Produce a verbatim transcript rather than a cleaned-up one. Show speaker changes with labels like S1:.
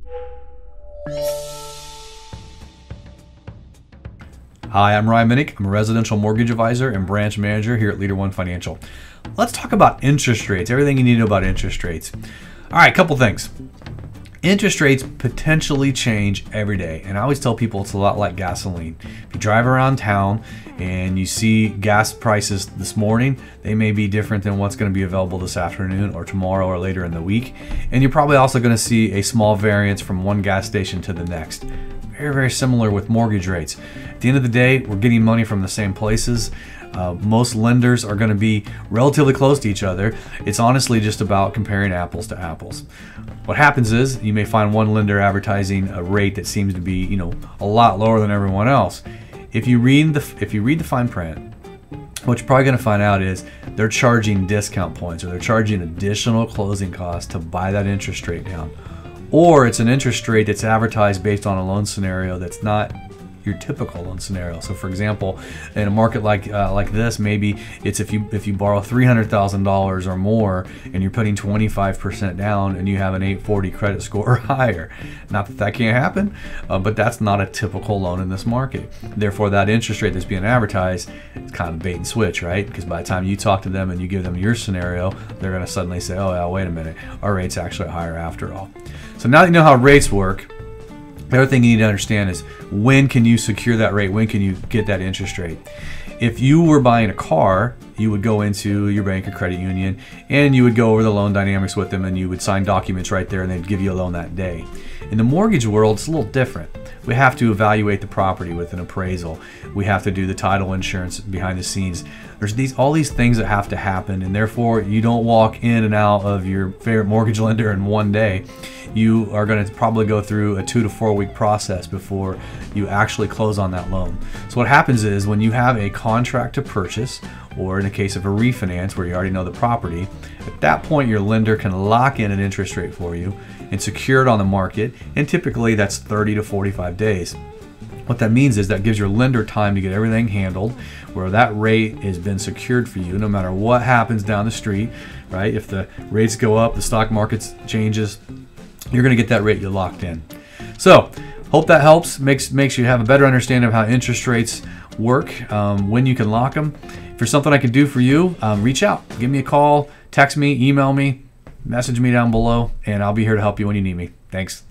S1: Hi, I'm Ryan Minnick. I'm a residential mortgage advisor and branch manager here at Leader One Financial. Let's talk about interest rates, everything you need to know about interest rates. All right, a couple things. Interest rates potentially change every day, and I always tell people it's a lot like gasoline. If you drive around town and you see gas prices this morning, they may be different than what's going to be available this afternoon or tomorrow or later in the week. And you're probably also going to see a small variance from one gas station to the next. Very, very similar with mortgage rates. At the end of the day, we're getting money from the same places. Uh, most lenders are going to be relatively close to each other. It's honestly just about comparing apples to apples. What happens is you may find one lender advertising a rate that seems to be, you know, a lot lower than everyone else. If you read the if you read the fine print, what you're probably going to find out is they're charging discount points, or they're charging additional closing costs to buy that interest rate down. Or it's an interest rate that's advertised based on a loan scenario that's not your typical loan scenario. So for example, in a market like uh, like this, maybe it's if you if you borrow three hundred thousand dollars or more and you're putting twenty-five percent down and you have an eight forty credit score or higher. Not that that can't happen, uh, but that's not a typical loan in this market. Therefore, that interest rate that's being advertised is kind of bait and switch, right? Because by the time you talk to them and you give them your scenario, they're going to suddenly say, oh yeah, wait a minute, our rate's actually higher after all. So now that you know how rates work, the other thing you need to understand is when can you secure that rate? When can you get that interest rate? If you were buying a car, you would go into your bank or credit union and you would go over the loan dynamics with them and you would sign documents right there and they'd give you a loan that day. In the mortgage world, it's a little different. We have to evaluate the property with an appraisal. We have to do the title insurance behind the scenes. There's these all these things that have to happen, and therefore you don't walk in and out of your favorite mortgage lender in one day. You are going to probably go through a two to four week process before you actually close on that loan. So what happens is when you have a contract to purchase, or in the case of a refinance where you already know the property, at that point your lender can lock in an interest rate for you and secure it on the market, and typically that's thirty to forty-five days. What that means is that gives your lender time to get everything handled, where that rate has been secured for you no matter what happens down the street, right? If the rates go up, the stock market changes, you're going to get that rate you locked in. So hope that helps, makes makes you have a better understanding of how interest rates work, um, when you can lock them. If there's something I can do for you, um, reach out, give me a call, text me, email me, message me down below, and I'll be here to help you when you need me. Thanks.